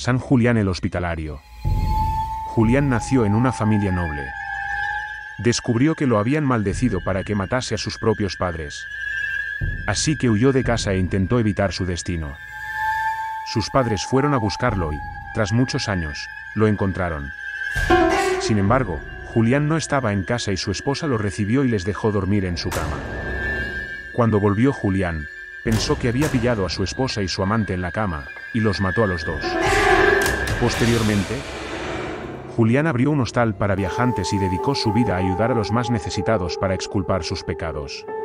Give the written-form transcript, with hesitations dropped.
San Julián el Hospitalario. Julián nació en una familia noble. Descubrió que lo habían maldecido para que matase a sus propios padres. Así que huyó de casa e intentó evitar su destino. Sus padres fueron a buscarlo y, tras muchos años, lo encontraron. Sin embargo, Julián no estaba en casa y su esposa lo recibió y les dejó dormir en su cama. Cuando volvió Julián, pensó que había pillado a su esposa y su amante en la cama, y los mató a los dos. Posteriormente, Julián abrió un hostal para viajantes y dedicó su vida a ayudar a los más necesitados para exculpar sus pecados.